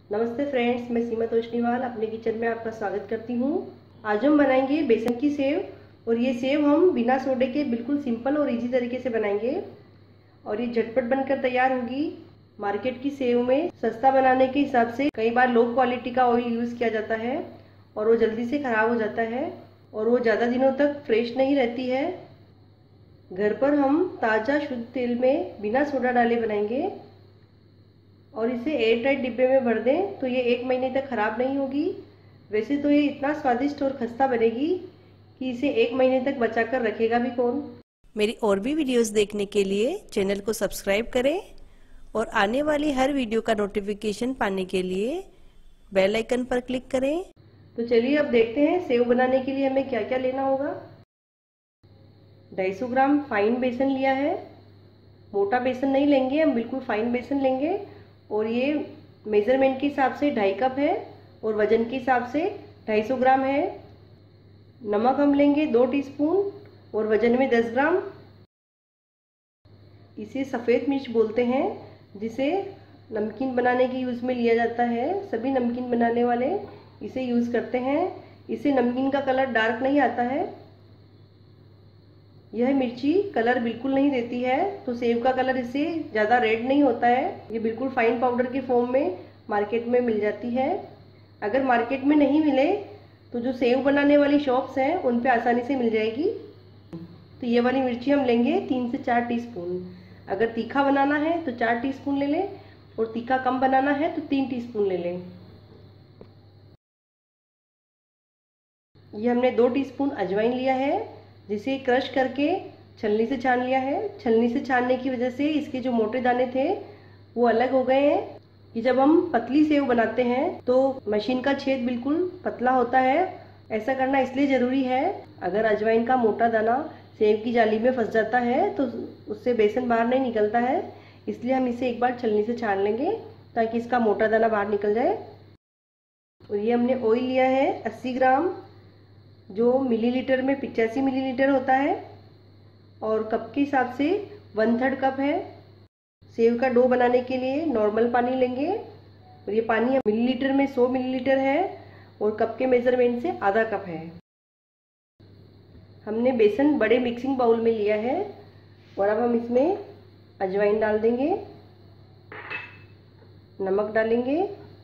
नमस्ते फ्रेंड्स, मैं सीमा तोष्णीवाल अपने किचन में आपका स्वागत करती हूँ। आज हम बनाएंगे बेसन की सेव और ये सेव हम बिना सोडे के बिल्कुल सिंपल और इजी तरीके से बनाएंगे और ये झटपट बनकर तैयार होगी। मार्केट की सेव में सस्ता बनाने के हिसाब से कई बार लो क्वालिटी का ऑयल यूज़ किया जाता है और वो जल्दी से ख़राब हो जाता है और वो ज़्यादा दिनों तक फ्रेश नहीं रहती है। घर पर हम ताज़ा शुद्ध तेल में बिना सोडा डाले बनाएंगे और इसे एयर टाइट डिब्बे में भर दें तो ये 1 महीने तक ख़राब नहीं होगी। वैसे तो ये इतना स्वादिष्ट और खस्ता बनेगी कि इसे 1 महीने तक बचा कर रखेगा भी कौन। मेरी और भी वीडियोस देखने के लिए चैनल को सब्सक्राइब करें और आने वाली हर वीडियो का नोटिफिकेशन पाने के लिए बेल आइकन पर क्लिक करें। तो चलिए अब देखते हैं सेव बनाने के लिए हमें क्या क्या लेना होगा। 250 ग्राम फाइन बेसन लिया है। मोटा बेसन नहीं लेंगे, हम बिल्कुल फाइन बेसन लेंगे और ये मेज़रमेंट के हिसाब से 2.5 कप है और वज़न के हिसाब से 250 ग्राम है। नमक हम लेंगे 2 टीस्पून और वज़न में 10 ग्राम। इसे सफ़ेद मिर्च बोलते हैं, जिसे नमकीन बनाने के यूज़ में लिया जाता है। सभी नमकीन बनाने वाले इसे यूज़ करते हैं। इससे नमकीन का कलर डार्क नहीं आता है। यह मिर्ची कलर बिल्कुल नहीं देती है, तो सेव का कलर इससे ज़्यादा रेड नहीं होता है। ये बिल्कुल फाइन पाउडर के फॉर्म में मार्केट में मिल जाती है। अगर मार्केट में नहीं मिले तो जो सेव बनाने वाली शॉप्स हैं उन पे आसानी से मिल जाएगी। तो ये वाली मिर्ची हम लेंगे 3 से 4 टीस्पून। अगर तीखा बनाना है तो 4 टीस्पून ले लें और तीखा कम बनाना है तो 3 टीस्पून ले लें। ये हमने 2 टीस्पून अजवाइन लिया है, जिसे क्रश करके छलनी से छान लिया है। छलनी से छानने की वजह से इसके जो मोटे दाने थे वो अलग हो गए हैं। कि जब हम पतली सेव बनाते हैं तो मशीन का छेद बिल्कुल पतला होता है। ऐसा करना इसलिए ज़रूरी है, अगर अजवाइन का मोटा दाना सेव की जाली में फंस जाता है तो उससे बेसन बाहर नहीं निकलता है। इसलिए हम इसे एक बार छलनी से छान लेंगे ताकि इसका मोटा दाना बाहर निकल जाए। और ये हमने ऑयल लिया है 80 ग्राम, जो मिलीलीटर में 85 मिलीलीटर होता है और कप के हिसाब से 1/3 कप है। सेव का डो बनाने के लिए नॉर्मल पानी लेंगे और ये पानी मिलीलीटर में 100 मिलीलीटर है और कप के मेज़रमेंट से आधा कप है। हमने बेसन बड़े मिक्सिंग बाउल में लिया है और अब हम इसमें अजवाइन डाल देंगे, नमक डालेंगे,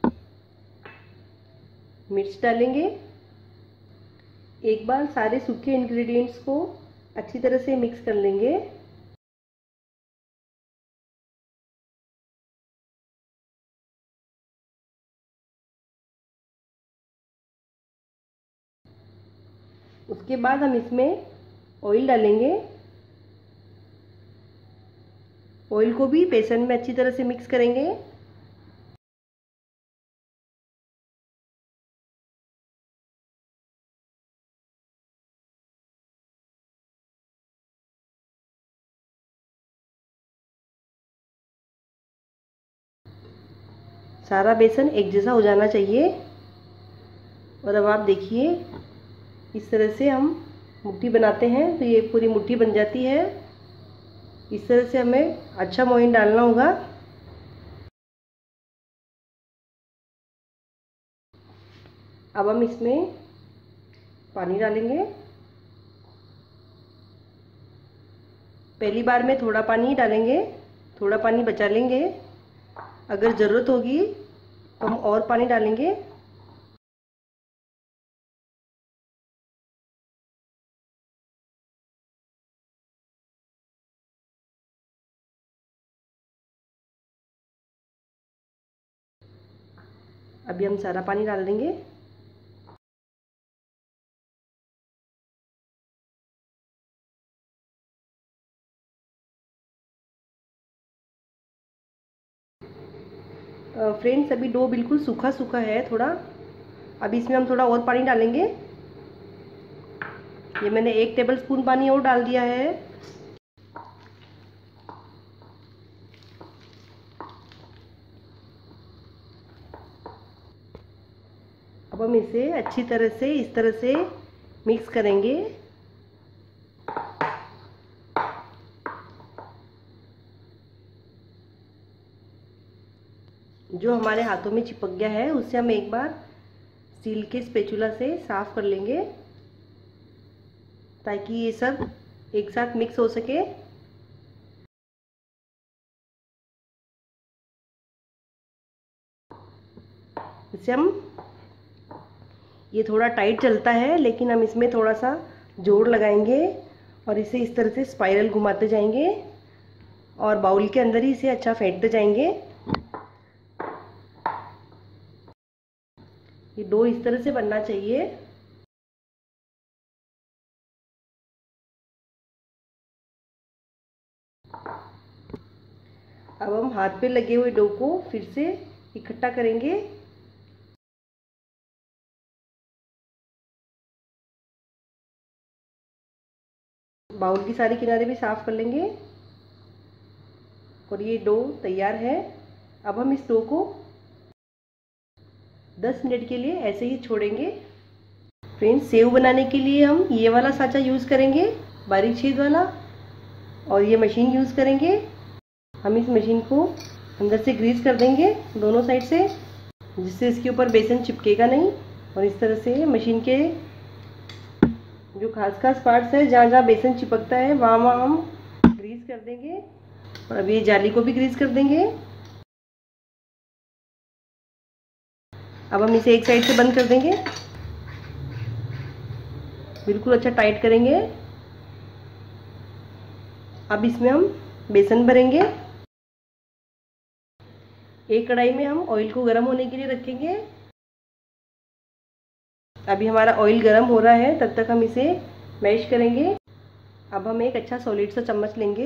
मिर्च डालेंगे। एक बार सारे सूखे इंग्रेडिएंट्स को अच्छी तरह से मिक्स कर लेंगे। उसके बाद हम इसमें ऑयल डालेंगे। ऑयल को भी बेसन में अच्छी तरह से मिक्स करेंगे। सारा बेसन एक जैसा हो जाना चाहिए। और अब आप देखिए, इस तरह से हम मुट्ठी बनाते हैं तो ये पूरी मुट्ठी बन जाती है। इस तरह से हमें अच्छा मोइन डालना होगा। अब हम इसमें पानी डालेंगे। पहली बार में थोड़ा पानी ही डालेंगे, थोड़ा पानी बचा लेंगे। अगर ज़रूरत होगी तो हम और पानी डालेंगे। अभी हम सारा पानी डाल देंगे। फ्रेंड्स, अभी डो बिल्कुल सूखा सूखा है थोड़ा। अभी इसमें हम थोड़ा और पानी डालेंगे। ये मैंने 1 टेबलस्पून पानी और डाल दिया है। अब हम इसे अच्छी तरह से इस तरह से मिक्स करेंगे। जो हमारे हाथों में चिपक गया है उससे हम एक बार स्टील के स्पैचुला से साफ कर लेंगे ताकि ये सब एक साथ मिक्स हो सके। इसे हम, ये थोड़ा टाइट चलता है लेकिन हम इसमें थोड़ा सा जोर लगाएंगे और इसे इस तरह से स्पाइरल घुमाते जाएंगे और बाउल के अंदर ही इसे अच्छा फेंटते जाएंगे। ये डो इस तरह से बनना चाहिए। अब हम हाथ पे लगे हुए डो को फिर से इकट्ठा करेंगे। बाउल की सारी किनारे भी साफ कर लेंगे और ये डो तैयार है। अब हम इस डो को 10 मिनट के लिए ऐसे ही छोड़ेंगे। फ्रेंड्स, सेव बनाने के लिए हम ये वाला साँचा यूज़ करेंगे, बारीक छेद वाला, और ये मशीन यूज़ करेंगे। हम इस मशीन को अंदर से ग्रीस कर देंगे दोनों साइड से, जिससे इसके ऊपर बेसन चिपकेगा नहीं। और इस तरह से मशीन के जो खास पार्ट्स है, जहाँ जहाँ बेसन चिपकता है वहाँ वहाँ हम ग्रीस कर देंगे। और अब ये जाली को भी ग्रीस कर देंगे। अब हम इसे एक साइड से बंद कर देंगे, बिल्कुल अच्छा टाइट करेंगे। अब इसमें हम बेसन भरेंगे। एक कढ़ाई में हम ऑयल को गर्म होने के लिए रखेंगे। अभी हमारा ऑयल गर्म हो रहा है, तब तक हम इसे मैश करेंगे। अब हम एक अच्छा सॉलिड सा चम्मच लेंगे,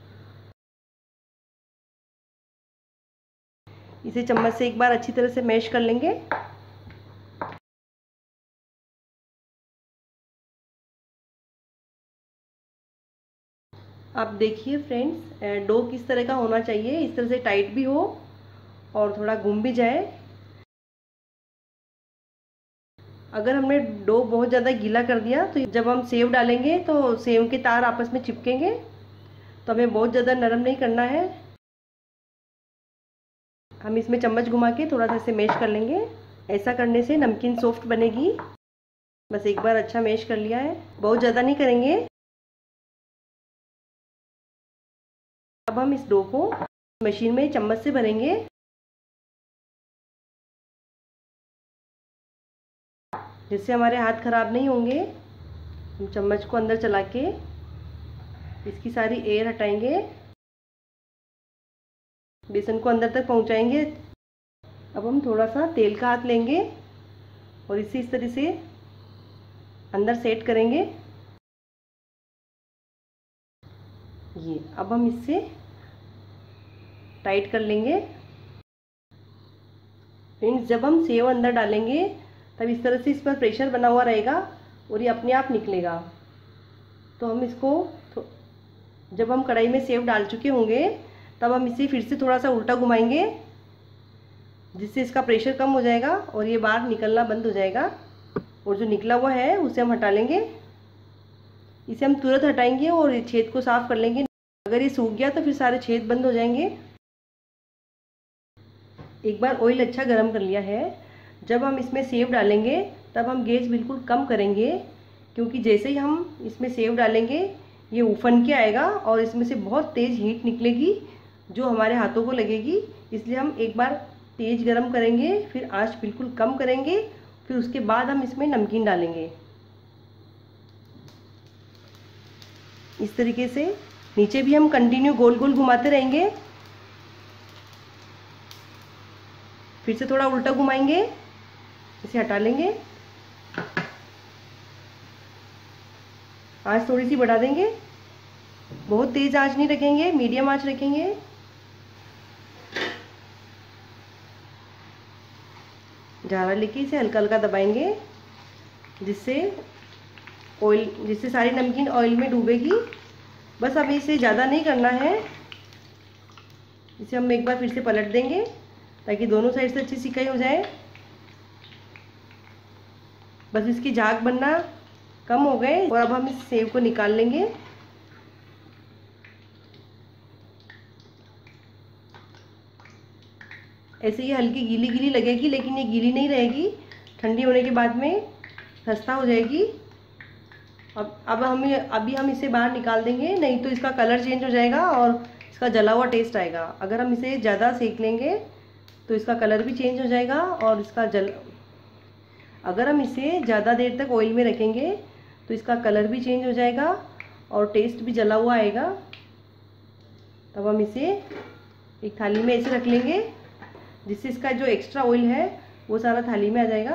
इसे चम्मच से एक बार अच्छी तरह से मैश कर लेंगे। आप देखिए फ्रेंड्स, डो किस तरह का होना चाहिए, इस तरह से टाइट भी हो और थोड़ा घूम भी जाए। अगर हमने डो बहुत ज़्यादा गीला कर दिया तो जब हम सेव डालेंगे तो सेव के तार आपस में चिपकेंगे, तो हमें बहुत ज़्यादा नरम नहीं करना है। हम इसमें चम्मच घुमा के थोड़ा सा इसे मैश कर लेंगे। ऐसा करने से नमकीन सॉफ्ट बनेगी। बस एक बार अच्छा मैश कर लिया है, बहुत ज़्यादा नहीं करेंगे। अब हम इस डो को मशीन में चम्मच से भरेंगे। जिससे हमारे हाथ खराब नहीं होंगे। हम चम्मच को अंदर चला के इसकी सारी एयर हटाएंगे, बेसन को अंदर तक पहुंचाएंगे। अब हम थोड़ा सा तेल का हाथ लेंगे और इसे इस तरह से अंदर सेट करेंगे। ये अब हम इससे टाइट कर लेंगे। फ्रेंड्स, जब हम सेव अंदर डालेंगे तब इस तरह से इस पर प्रेशर बना हुआ रहेगा और ये अपने आप निकलेगा। तो हम इसको जब हम कढ़ाई में सेव डाल चुके होंगे तब हम इसे फिर से थोड़ा सा उल्टा घुमाएंगे, जिससे इसका प्रेशर कम हो जाएगा और ये बाहर निकलना बंद हो जाएगा। और जो निकला हुआ है उसे हम हटा लेंगे। इसे हम तुरंत हटाएंगे और छेद को साफ कर लेंगे। अगर ये सूख गया तो फिर सारे छेद बंद हो जाएंगे। एक बार ऑयल अच्छा गर्म कर लिया है। जब हम इसमें सेव डालेंगे तब हम गैस बिल्कुल कम करेंगे, क्योंकि जैसे ही हम इसमें सेव डालेंगे ये उफन के आएगा और इसमें से बहुत तेज़ हीट निकलेगी जो हमारे हाथों को लगेगी। इसलिए हम एक बार तेज़ गरम करेंगे, फिर आंच बिल्कुल कम करेंगे, फिर उसके बाद हम इसमें नमकीन डालेंगे। इस तरीके से नीचे भी हम कंटिन्यू गोल गोल घुमाते रहेंगे। फिर से थोड़ा उल्टा घुमाएंगे, इसे हटा लेंगे। आंच थोड़ी सी बढ़ा देंगे, बहुत तेज आंच नहीं रखेंगे, मीडियम आंच रखेंगे। झारा लेके इसे हल्का हल्का दबाएंगे, जिससे सारी नमकीन ऑयल में डूबेगी। बस हमें इसे ज़्यादा नहीं करना है। इसे हम एक बार फिर से पलट देंगे ताकि दोनों साइड से अच्छी सिकाई हो जाए। बस इसकी झाग बनना कम हो गए और अब हम इस सेव को निकाल लेंगे। ऐसे ये हल्की गीली गीली लगेगी, लेकिन ये गीली नहीं रहेगी, ठंडी होने के बाद में खस्ता हो जाएगी। अब अभी हम इसे बाहर निकाल देंगे, नहीं तो इसका कलर चेंज हो जाएगा और इसका जला हुआ टेस्ट आएगा। अगर हम इसे ज़्यादा सेक लेंगे तो इसका कलर भी चेंज हो जाएगा और अगर हम इसे ज़्यादा देर तक ऑयल में रखेंगे तो इसका कलर भी चेंज हो जाएगा और टेस्ट भी जला हुआ आएगा। तब हम इसे एक थाली में ऐसे रख लेंगे, जिससे इसका जो एक्स्ट्रा ऑयल है वो सारा थाली में आ जाएगा।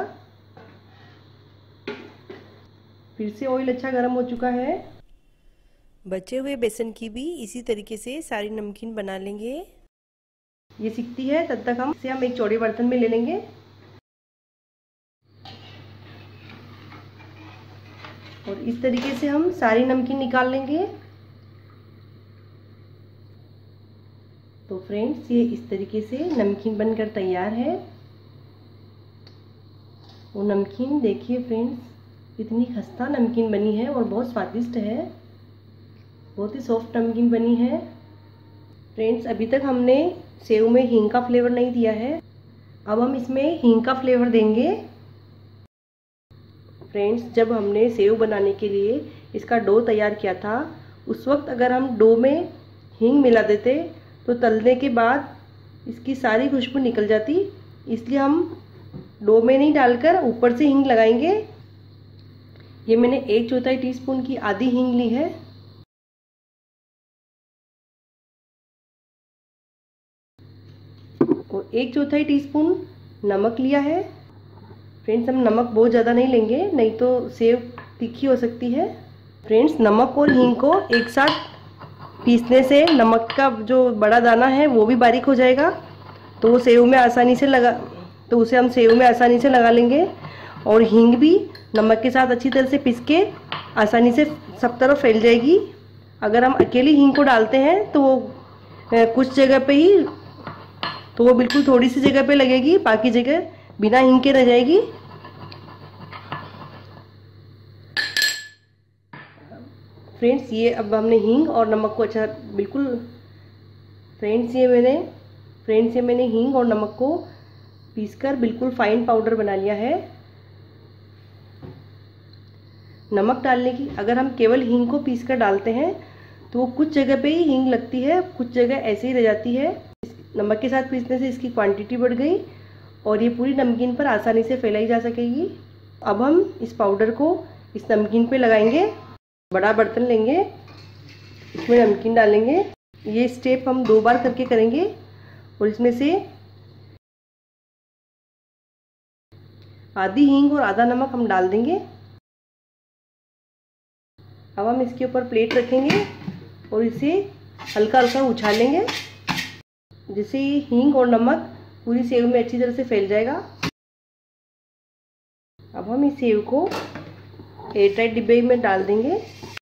फिर से ऑयल अच्छा गर्म हो चुका है। बचे हुए बेसन की भी इसी तरीके से सारी नमकीन बना लेंगे। ये सिकती है तब तक हम एक चौड़े बर्तन में ले लेंगे और इस तरीके से हम सारी नमकीन निकाल लेंगे। तो फ्रेंड्स, ये इस तरीके से नमकीन बनकर तैयार है। वो नमकीन देखिए फ्रेंड्स, इतनी खस्ता नमकीन बनी है और बहुत स्वादिष्ट है, बहुत ही सॉफ्ट नमकीन बनी है। फ्रेंड्स, अभी तक हमने सेव में हींग का फ्लेवर नहीं दिया है, अब हम इसमें हींग का फ्लेवर देंगे। फ्रेंड्स, जब हमने सेव बनाने के लिए इसका डो तैयार किया था, उस वक्त अगर हम डो में हींग मिला देते तो तलने के बाद इसकी सारी खुशबू निकल जाती। इसलिए हम डो में नहीं डालकर ऊपर से हींग लगाएंगे। ये मैंने 1/4 टीस्पून की आधी हींग ली है। और 1/4 टीस्पून नमक लिया है। फ्रेंड्स, हम नमक बहुत ज़्यादा नहीं लेंगे, नहीं तो सेव तीखी हो सकती है। फ्रेंड्स, नमक और हींग को एक साथ पीसने से नमक का जो बड़ा दाना है वो भी बारीक हो जाएगा, तो वो सेव में आसानी से उसे हम सेव में आसानी से लगा लेंगे। और हींग भी नमक के साथ अच्छी तरह से पीस के आसानी से सब तरफ फैल जाएगी। अगर हम अकेली हींग को डालते हैं तो वो कुछ जगह पे ही, तो वो बिल्कुल थोड़ी सी जगह पे लगेगी, बाकी जगह बिना हींग के रह जाएगी। फ्रेंड्स, ये अब हमने हींग और नमक को अच्छा बिल्कुल फ्रेंड्स ये मैंने हींग और नमक को पीसकर बिल्कुल फाइन पाउडर बना लिया है। नमक डालने की, अगर हम केवल हींग को पीसकर डालते हैं तो वो कुछ जगह पे ही हींग लगती है, कुछ जगह ऐसे ही रह जाती है। नमक के साथ पीसने से इसकी क्वांटिटी बढ़ गई और ये पूरी नमकीन पर आसानी से फैलाई जा सकेगी। अब हम इस पाउडर को इस नमकीन पे लगाएंगे। बड़ा बर्तन लेंगे, इसमें नमकीन डालेंगे। ये स्टेप हम 2 बार करके करेंगे और इसमें से आधी हींग और आधा नमक हम डाल देंगे। अब हम इसके ऊपर प्लेट रखेंगे और इसे हल्का हल्का उछालेंगे, जिससे हींग और नमक पूरी सेव में अच्छी तरह से फैल जाएगा। अब हम इस सेव को एयरटाइट डिब्बे में डाल देंगे।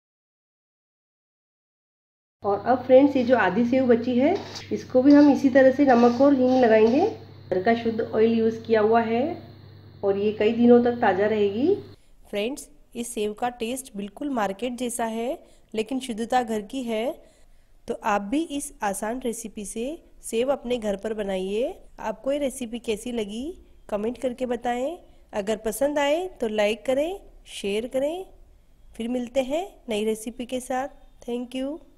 और अब फ्रेंड्स, ये जो आधी सेव बची है इसको भी हम इसी तरह से नमक और हींग लगाएंगे। घर का शुद्ध ऑयल यूज़ किया हुआ है और ये कई दिनों तक ताज़ा रहेगी। फ्रेंड्स, इस सेव का टेस्ट बिल्कुल मार्केट जैसा है, लेकिन शुद्धता घर की है। तो आप भी इस आसान रेसिपी से सेव अपने घर पर बनाइए। आपको ये रेसिपी कैसी लगी कमेंट करके बताएं। अगर पसंद आए तो लाइक करें, शेयर करें। फिर मिलते हैं नई रेसिपी के साथ। Thank you.